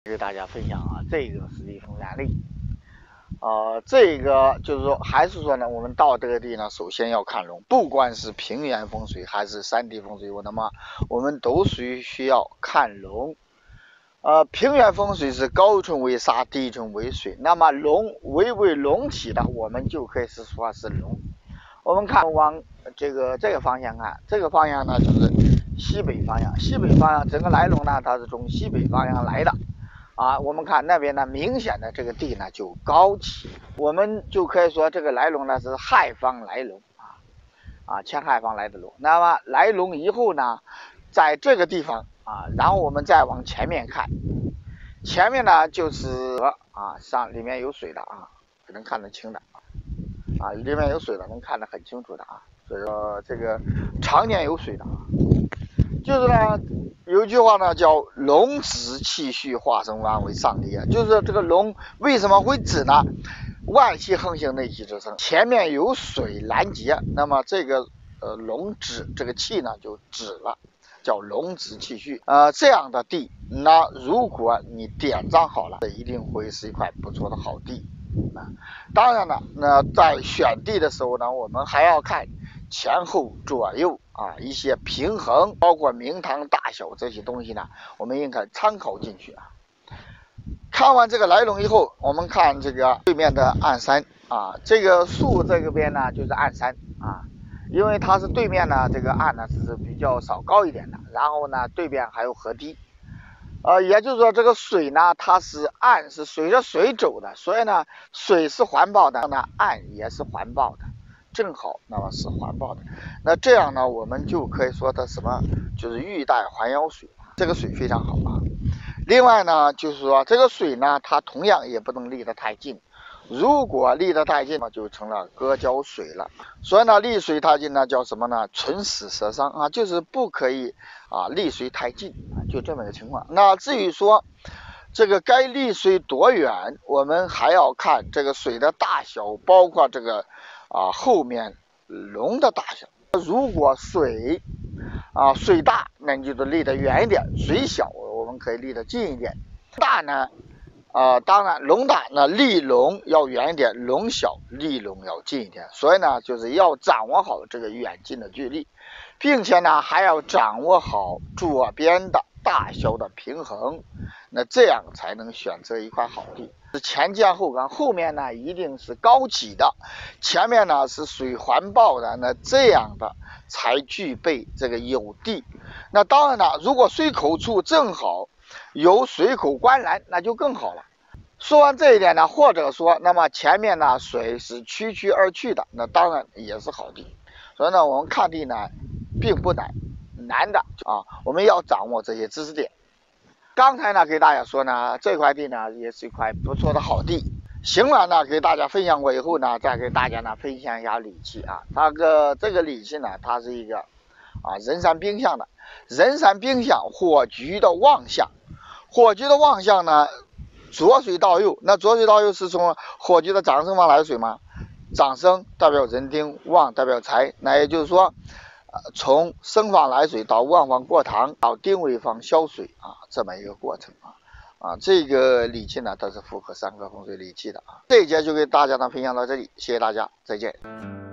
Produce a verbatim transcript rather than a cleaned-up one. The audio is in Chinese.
给大家分享啊，这个是一种案例。呃，这个就是说，还是说呢，我们到这个地呢，首先要看龙，不管是平原风水还是山地风水，那么我们都需需要看龙。呃，平原风水是高层为沙，低层为水，那么龙为为龙体的，我们就可以是说是龙。我们看往这个这个方向看，这个方向呢就是西北方向，西北方向整个来龙呢，它是从西北方向来的。啊，我们看那边呢，明显的这个地呢就高起，我们就可以说这个来龙呢是亥方来龙啊，啊乾亥方来的龙。那么来龙以后呢，在这个地方啊，然后我们再往前面看，前面呢就是啊，上里面有水的啊，能看得清的啊，里面有水的能看得很清楚的啊，所以说这个常年有水的啊，就是呢。有一句话呢，叫龙止气虚，化生万为上帝啊，就是这个龙为什么会止呢？外气横行，内气之生，前面有水拦截，那么这个呃龙止这个气呢就止了，叫龙止气虚。呃，这样的地，那如果你点上好了，这一定会是一块不错的好地啊。当然了，那在选地的时候呢，我们还要看前后左右啊，一些平衡，包括明堂大小这些东西呢，我们应该参考进去啊。看完这个来龙以后，我们看这个对面的暗山啊，这个树这个边呢就是暗山啊，因为它是对面呢这个岸呢是比较稍高一点的，然后呢对面还有河堤，呃，也就是说这个水呢它是岸是随着水走的，所以呢水是环抱的，呢岸也是环抱的。正好，那么是环抱的。那这样呢，我们就可以说它什么，就是玉带环腰水，这个水非常好啊。另外呢，就是说这个水呢，它同样也不能离得太近。如果离得太近嘛，就成了隔胶水了。所以呢，离水太近呢，叫什么呢？唇死舌伤啊，就是不可以啊离水太近啊，就这么个情况。那至于说这个该离水多远，我们还要看这个水的大小，包括这个。啊，后面龙的大小，如果水啊水大，那你就得离得远一点；水小，我们可以离得近一点。大呢，啊，当然龙大，那离龙要远一点；龙小，离龙要近一点。所以呢，就是要掌握好这个远近的距离，并且呢，还要掌握好左边的大小的平衡，那这样才能选择一块好地。前尖后刚，后面呢一定是高起的，前面呢是水环抱的，那这样的才具备这个有地。那当然了，如果水口处正好有水口观澜，那就更好了。说完这一点呢，或者说，那么前面呢水是曲曲而去的，那当然也是好地。所以呢，我们看地呢并不难，难的啊，我们要掌握这些知识点。刚才呢给大家说呢，这块地呢也是一块不错的好地。行完呢给大家分享过以后呢，再给大家呢分享一下理气啊。它个这个理气呢，它是一个啊人山兵相的，人山兵相，火局的旺相。火局的旺相呢，左水到右，那左水到右是从火局的长生方来水吗？长生代表人丁，旺代表财，那也就是说。从生方来水到旺方过堂到丁位方消水啊，这么一个过程啊啊，这个理气呢，它是符合三个风水理气的啊。这一节就给大家呢分享到这里，谢谢大家，再见。